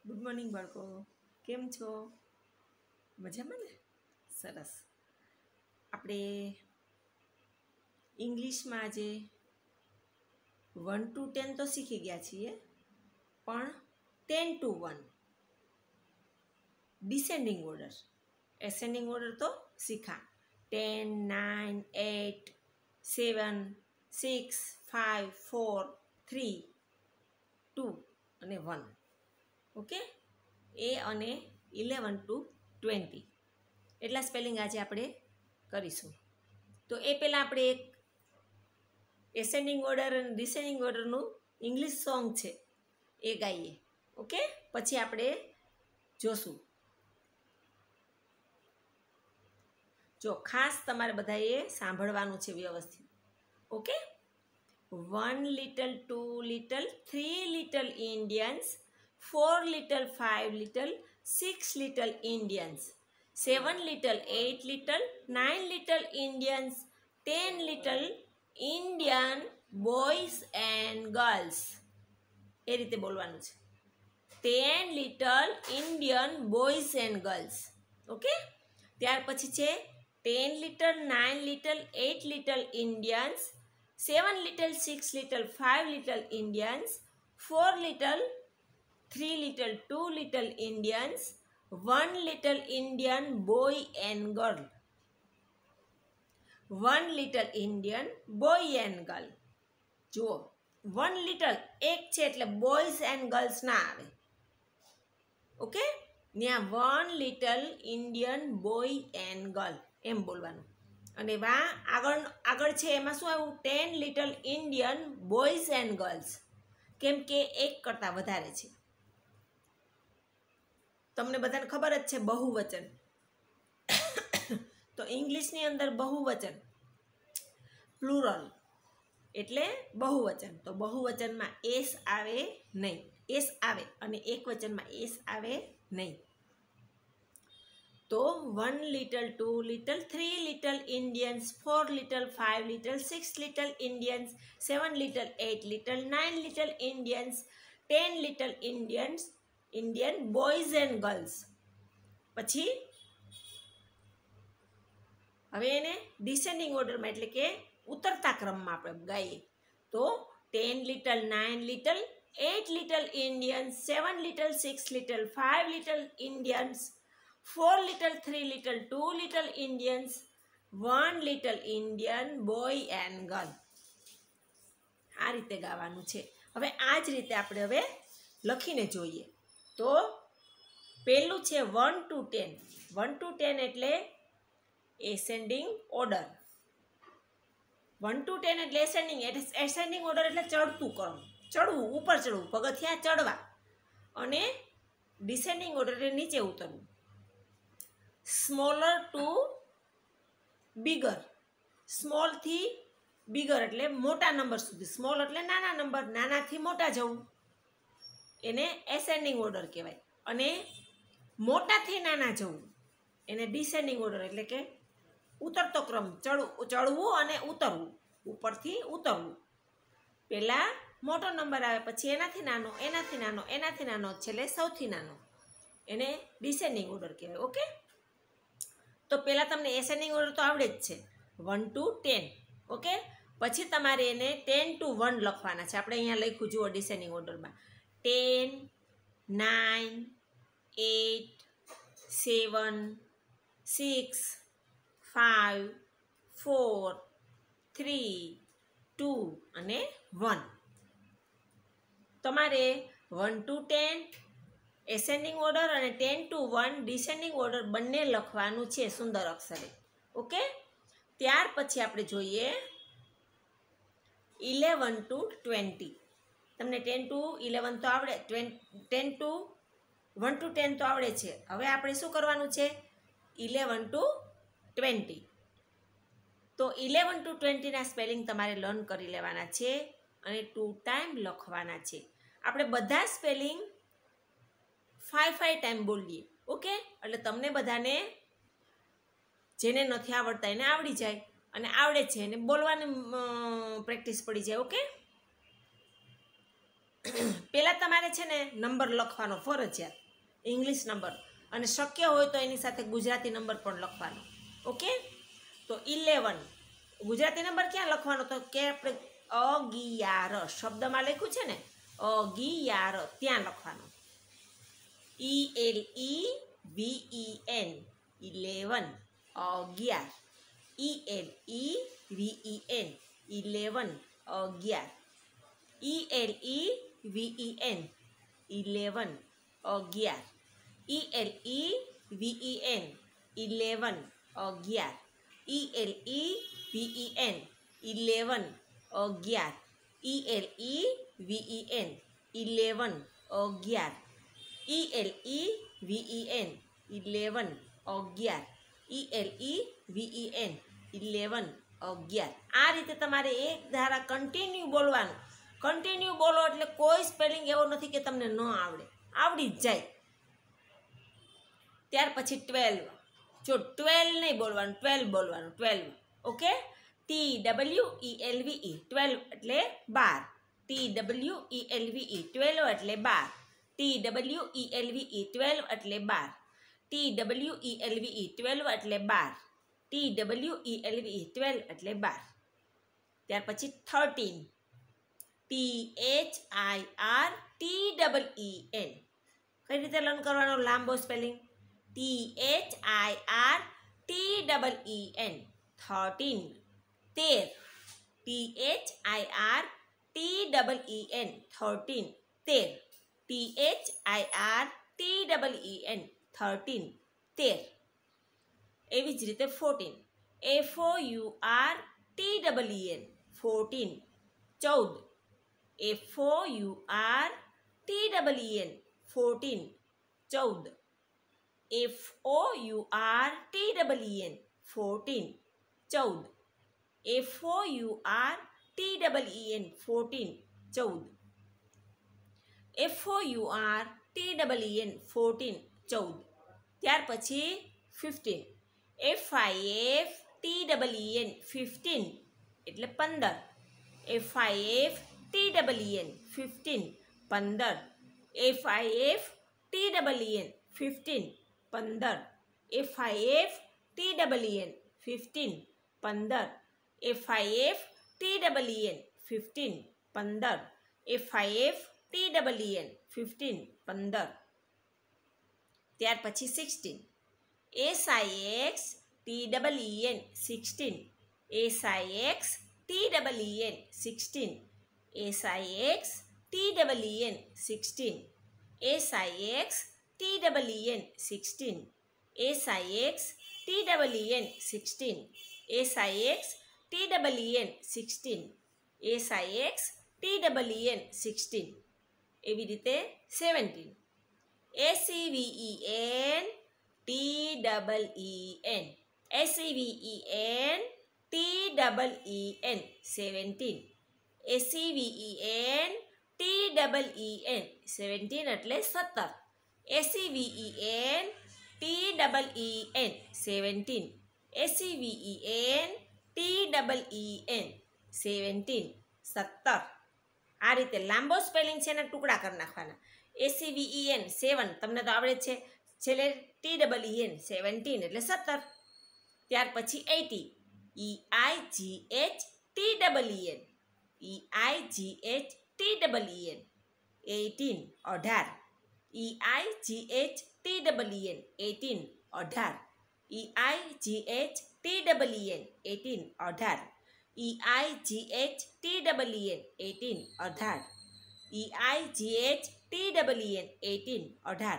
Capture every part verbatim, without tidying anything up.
Good morning બાળકો, કેમ છો? મજામાં ને? સરસ. આપણે ઇંગ્લિશમાં આજે વન ટુ ટેન તો શીખી ગયા છીએ, પણ ten to one descending order, ascending order તો શીખા. Ten, nine, eight, seven, six, five, four, three, two અને વન. ઓકે, એ અને ઇલેવન ટુ ટ્વેન્ટી એટલા સ્પેલિંગ આજે આપણે કરીશું. તો એ પહેલાં આપણે એક એસેન્ડિંગ ઓર્ડર અને ડિસેન્ડિંગ ઓર્ડરનું ઇંગ્લિશ સોંગ છે એ ગાઈએ. ઓકે, પછી આપણે જોશું. જો ખાસ તમારે બધાએ સાંભળવાનું છે વ્યવસ્થિત. Okay, one little, two little, three little Indians, four little, five little, six little Indians, seven little, eight little, nine little Indians, ten little Indian boys and girls. એ રીતે બોલવાનું છે. ten little Indian boys and girls. Okay, ત્યાર પછી છે ten little, nine little, eight little Indians, seven little, six little, five little Indians, four little, three little, two little Indians, one little Indian boy and girl. One little Indian boy and girl. જુઓ, one little એક છે એટલે boys and girls ના આવે. Okay, ત્યાં one little Indian boy and girl એમ બોલવાનું. અને વા આગળ આગળ છે એમાં શું આવ્યું? ten little Indian boys and girls, કેમ કે એક કરતાં વધારે છે. તમને બધાને ખબર જ છે બહુવચન. તો ઇંગ્લિશની અંદર બહુવચન પ્લુરલ એટલે બહુવચન. તો બહુવચનમાં એસ આવે નહીં, એસ આવે અને એકવચનમાં એસ આવે નહીં. તો one little, two little, three little Indians, four little, five little, six little Indians, seven little, eight little, nine little Indians, ten little Indians Indian boys and girls. પછી હવે એને ડિસેન્ડિંગ ઓર્ડરમાં એટલે કે ઉતરતા ક્રમમાં આપણે ગાઈએ. તો ten little, nine little, eight little Indians, seven little, six little, five little Indians, four little, three little, two little Indians, one little Indian boy and girl. આ રીતે ગાવાનું છે. હવે આ જ રીતે આપણે હવે લખીને જોઈએ. તો પહેલું છે one to ten. One to ten એટલે ascending order. One to ten એટલે એસેન્ડિંગ એસેન્ડિંગ ઓર્ડર એટલે ચડતું ક્રમ, ચડવું, ઉપર ચડવું, પગથિયાં ચડવા. અને ડિસેન્ડિંગ ઓર્ડર એટલે નીચે ઉતરવું. Smaller to bigger. સ્મોલથી બિગર એટલે મોટા નંબર સુધી. સ્મોલ એટલે નાના નંબર, નાનાથી મોટા જવું, એને એસેન્ડિંગ ઓર્ડર કહેવાય. અને મોટાથી નાના જવું એને ડિસેન્ડિંગ ઓર્ડર એટલે કે ઉતરતો ક્રમ, ચડવું ચડવું અને ઉતરવું, ઉપરથી ઉતરવું. પહેલાં મોટો નંબર આવે, પછી એનાથી નાનો, એનાથી નાનો, એનાથી નાનો, છેલ્લે સૌથી નાનો, એને ડિસેન્ડિંગ ઓર્ડર કહેવાય. ઓકે, તો પહેલાં તમને એસેન્ડિંગ ઓર્ડર તો આવડે જ છે, વન ટુ ટેન. ઓકે, પછી તમારે એને ટેન ટુ વન લખવાના છે. આપણે અહીંયા લખ્યું જુઓ ડિસેન્ડિંગ ઓર્ડરમાં. Ten, nine, eight, seven, six, five, four, three, two અને વન. તમારે one to ten ascending order અને ten to one descending order બંને લખવાનું છે સુંદર અક્ષરે. ઓકે, ત્યાર પછી આપણે જોઈએ ઇલેવન ટુ ટ્વેન્ટી. તમને ટેન ટુ ઇલેવન તો આવડે, ten to one to ten તો આવડે છે. હવે આપણે શું કરવાનું છે? Eleven to twenty. તો ઇલેવન ટુ ટ્વેન્ટીના સ્પેલિંગ તમારે લર્ન કરી લેવાના છે અને ટુ ટાઈમ લખવાના છે. આપણે બધા સ્પેલિંગ ફાઈવ ફાઈવ ટાઈમ બોલીએ. ઓકે, એટલે તમને બધાને જેને નથી આવડતા એને આવડી જાય, અને આવડે છે એને બોલવાની પ્રેક્ટિસ પડી જાય. ઓકે, પહેલાં તમારે છે ને નંબર લખવાનો ફરજિયાત, ઇંગ્લિશ નંબર, અને શક્ય હોય તો એની સાથે ગુજરાતી નંબર પણ લખવાનો. ઓકે, તો ઇલેવન ગુજરાતી નંબર ક્યાં લખવાનો? તો કે આપણે અગિયાર શબ્દમાં લખ્યું છે ને, અગિયાર ત્યાં લખવાનો. E L E V E N eleven, અગિયાર. E L E V E N eleven, અગિયાર. E L E V E N eleven, અગિયાર. E L E V E N eleven, અગિયાર. E L E V E N eleven, અગિયાર. E L E V E N eleven, અગિયાર. E L E V E N eleven, અગિયાર. E L E V E N eleven, અગિયાર. આ રીતે તમારે એક ધારા કન્ટિન્યુ બોલવાનું. કન્ટિન્યુ બોલો એટલે કોઈ સ્પેલિંગ એવો નથી કે તમને ન આવડે, આવડી જ જાય. ત્યાર પછી ટ્વેલ્વ. જો ટ્વેલ્વ નહીં બોલવાનું, ટ્વેલ્વ બોલવાનું, twelve. Okay, T W E L V E, twelve એટલે બાર. T W E L V E, twelve એટલે બાર. T W E L V E, twelve એટલે બાર. T W E L V E, twelve એટલે બાર. T W E L V E, twelve એટલે બાર. ત્યાર પછી thirteen. T H I R T double E N. કઈ રીતે લર્ન કરવાનો લાંબો spelling? T H I R T double E N, thirteen. તેર. T H I R T double E N, thirteen, તેર. T H I R T double E N, thirteen, તેર. એવી જ રીતે fourteen. F O U R T double E N, fourteen, ચૌદ. F O U R T double E N, fourteen, ચૌદ. F O U R T double E N, fourteen, ચૌદ. F O U R T double E N, fourteen, ચૌદ. F O U R T double E N, fourteen, ચૌદ. ત્યાર પછી fifteen. F I F T double E N, fifteen એટલે પંદર. F I F T double E N, fifteen, પંદર. F I F T double E N, fifteen, પંદર. F I F T double E N, fifteen, પંદર. F I F T double E N, fifteen, પંદર. F I F T double E N, fifteen, પંદર. ત્યાર પછી sixteen. S I X T double E N, sixteen. S I X T double E N, sixteen. S I X T double E N, sixteen. S I X T double E N, sixteen. S I X T double E N, sixteen. S I X T double E N, sixteen. S I X T double E N, sixteen. એવી રીતે seventeen. S E V E N T double E N, S E V E N T double E N, seventeen. S E V E N T double E N, seventeen એટલે સત્તર. S E V E N T double E N, seventeen. S E V E N T double E N, seventeen, સત્તર. આ રીતે લાંબો spelling છે એના ટુકડા કરી નાખવાના. S E V E N, સેવન, તમને તો આવડે છે. છેલ્લે T double E N, seventeen એટલે સત્તર. ત્યાર પછી eighty. E I G H T double E N, E I G H T double E N, eighteen, અઢાર. E I G H T double E N, eighteen, અઢાર. E I G H T double E N, eighteen, અઢાર. E I G H T double E N, eighteen, અઢાર. E I G H T double E N, eighteen, અઢાર.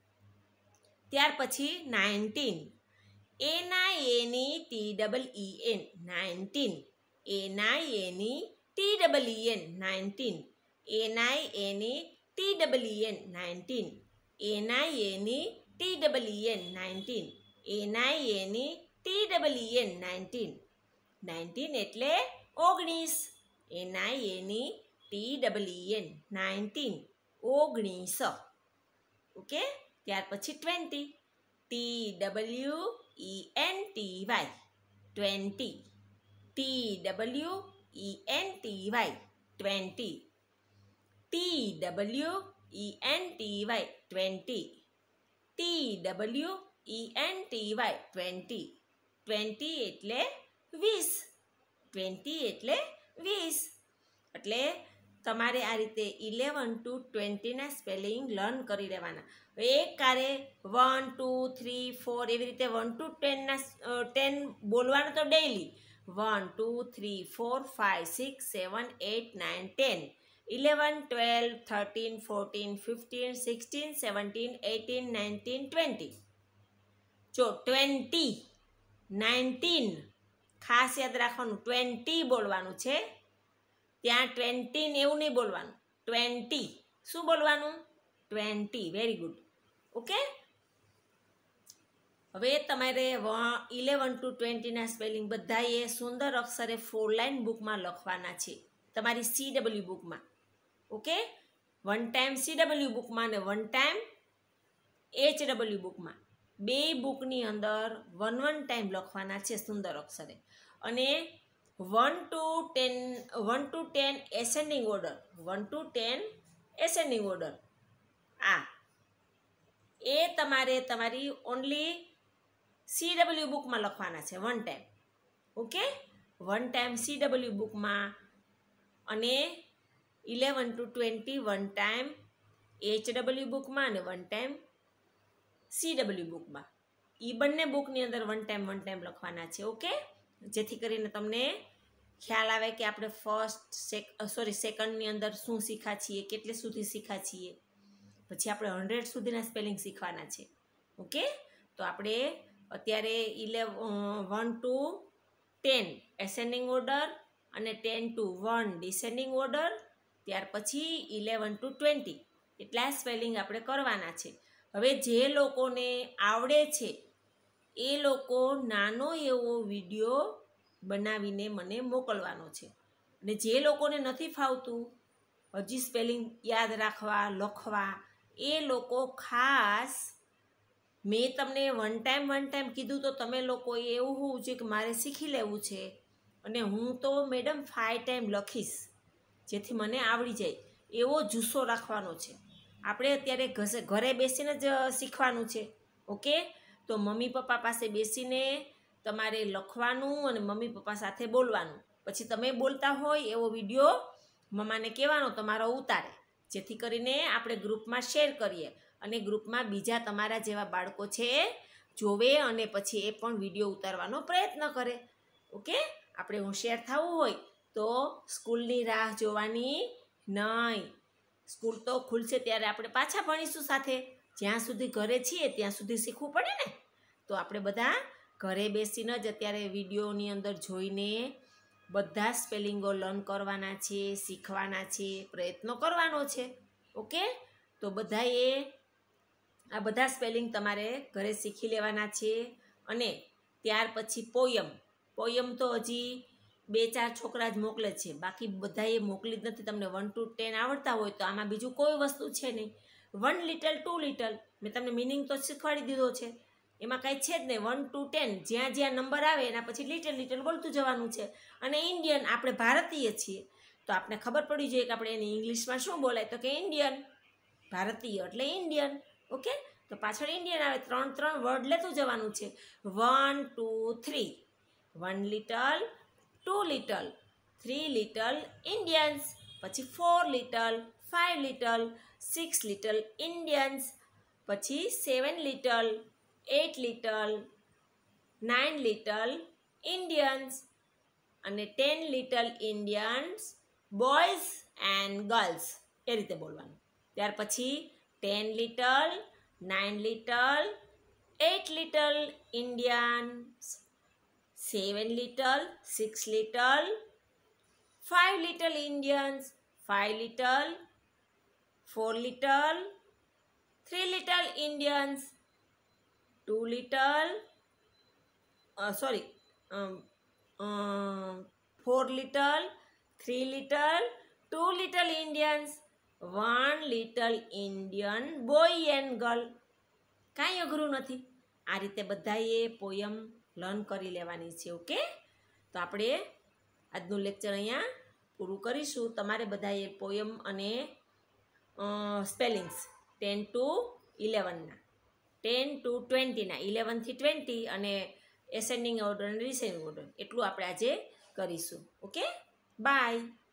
ત્યાર પછી nineteen. એના એની T double E N, nineteen. એના એની T double E N, nineteen. એના એની T double E N, nineteen. એના એની T double E N, nineteen. એના એની T double E N, nineteen. Nineteen એટલે ઓગણીસ. એના એની T double E N, nineteen, ઓગણીસ. ઓકે, ત્યાર પછી twenty. T W E N T Y, twenty. T W E N T Y, twenty. T W E N T Y twenty. T W E N T Y twenty. Twenty એટલે વીસ. Twenty એટલે વીસ. એટલે તમારે આ રીતે eleven to ટ્વેન્ટીના spelling learn કરી લેવાના. એક કારે વન ટુ થ્રી ફોર એવી રીતે વન ટુ ટેનના ટેન બોલવાનું તો daily. One two three four five six seven eight nine ten eleven twelve thirteen fourteen fifteen sixteen seventeen eighteen nineteen twenty. જો ટ્વેન્ટી નાઇન્ટીન ખાસ યાદ રાખવાનું, ટ્વેન્ટી બોલવાનું છે. ત્યાં ટ્વેન્ટીન એવું નહીં બોલવાનું, ટ્વેન્ટી. શું બોલવાનું? ટ્વેન્ટી. Very good. ઓકે. હવે તમારે ઇલેવન ટુ ટ્વેન્ટીના સ્પેલિંગ બધાએ સુંદર અક્ષરે ફોર લાઇન બુકમાં લખવાના છે, તમારી સી ડબલ્યુ બુકમાં. Okay. One time C W બુકમાં અને વન ટાઈમ એચ ડબલ્યુ બુકમાં. બે બુકની અંદર વન વન ટાઈમ લખવાના છે સુંદર અક્ષરે. અને one to ten one to ten ascending order. One to ten ascending order. આ એ તમારે તમારી ઓનલી સી ડબલ્યુ બુકમાં લખવાના છે one time. Okay. One time C W બુકમાં અને eleven to twenty one time H W બુકમાં અને વન ટાઈમ સી ડબલ્યુ બુકમાં. એ બંને બુકની અંદર વન ટાઈમ વન ટાઈમ લખવાના છે. ઓકે. જેથી કરીને તમને ખ્યાલ આવે કે આપણે ફર્સ્ટ સેક સોરી સેકન્ડની અંદર શું શીખ્યા છીએ, કેટલે સુધી શીખ્યા છીએ. પછી આપણે હંડ્રેડ સુધીના સ્પેલિંગ શીખવાના છે. ઓકે. તો આપણે અત્યારે eleven one to ten ascending order અને ten to one descending order, ત્યાર પછી ઇલેવન ટુ ટ્વેન્ટી એટલા સ્પેલિંગ આપણે કરવાના છે. હવે જે લોકોને આવડે છે એ લોકો નાનો એવો વિડીયો બનાવીને મને મોકલવાનો છે. અને જે લોકોને નથી ફાવતું હજી સ્પેલિંગ યાદ રાખવા લખવા, એ લોકો ખાસ મેં તમને વન ટાઈમ વન ટાઈમ કીધું તો તમે લોકોએ એવું હોવું જોઈએ કે મારે શીખી લેવું છે અને હું તો મેડમ ફાઈવ ટાઈમ લખીશ જેથી મને આવડી જાય એવો જુસ્સો રાખવાનો છે. આપણે અત્યારે ઘસે ઘરે બેસીને જ શીખવાનું છે. ઓકે. તો મમ્મી પપ્પા પાસે બેસીને તમારે લખવાનું અને મમ્મી પપ્પા સાથે બોલવાનું. પછી તમે બોલતા હોય એવો વિડીયો મમ્માને કહેવાનો તમારો ઉતારે, જેથી કરીને આપણે ગ્રુપમાં શેર કરીએ અને ગ્રુપમાં બીજા તમારા જેવા બાળકો છે જોવે અને પછી એ પણ વિડીયો ઉતારવાનો પ્રયત્ન કરે. ઓકે. આપણે હોશિયાર થવું હોય તો સ્કૂલની રાહ જોવાની નહીં. સ્કૂલ તો ખુલશે ત્યારે આપણે પાછા ભણીશું સાથે. જ્યાં સુધી ઘરે છીએ ત્યાં સુધી શીખવું પડે ને. તો આપણે બધા ઘરે બેસીને જ અત્યારે વિડીયોની અંદર જોઈને બધા સ્પેલિંગો લર્ન કરવાના છે, શીખવાના છે, પ્રયત્નો કરવાનો છે. ઓકે. તો બધાએ આ બધા સ્પેલિંગ તમારે ઘરે શીખી લેવાના છે. અને ત્યાર પછી પોયમ. પોયમ તો હજી બે ચાર છોકરા જ મોકલે છે, બાકી બધાએ મોકલી જ નથી. તમને વન ટુ ટેન આવડતા હોય તો આમાં બીજું કોઈ વસ્તુ છે નહીં. વન લિટલ ટુ લિટલ મેં તમને મિનિંગ તો શીખવાડી દીધો છે, એમાં કાંઈ છે જ નહીં. વન ટુ ટેન જ્યાં જ્યાં નંબર આવે એના પછી લિટલ લિટલ બોલતું જવાનું છે. અને ઇન્ડિયન, આપણે ભારતીય છીએ તો આપણે ખબર પડી જોઈએ કે આપણે એને ઇંગ્લિશમાં શું બોલાય, તો કે ઇન્ડિયન. ભારતીય એટલે ઇન્ડિયન. ઓકે. તો પાછળ ઇન્ડિયન આવે. ત્રણ ત્રણ વર્ડ લેતું જવાનું છે. One two three one little two little three little Indians. પછી four little five little six little Indians. પછી seven little eight little nine little Indians અને ten little Indians boys and girls. એ રીતે બોલવાનું. ત્યાર પછી ten little nine little eight little Indians seven little six little five little Indians five little four little three little Indians two little sorry four little three little two little Indians one little Indian boy and girl. કાંઈ અઘરું નથી. આ રીતે બધાએ poem learn કરી લેવાની છે. Okay. તો આપણે આજનું લેક્ચર અહીંયા પૂરું કરીશું. તમારે બધાએ પોયમ અને સ્પેલિંગ્સ ટેન ટુ ઇલેવનના, ટેન ટુ ટ્વેન્ટીના, ઇલેવનથી ટ્વેન્ટી અને એસેન્ડિંગ ઓર્ડર અને ડિસેન્ડિંગ ઓર્ડર એટલું આપણે આજે કરીશું. Okay, by.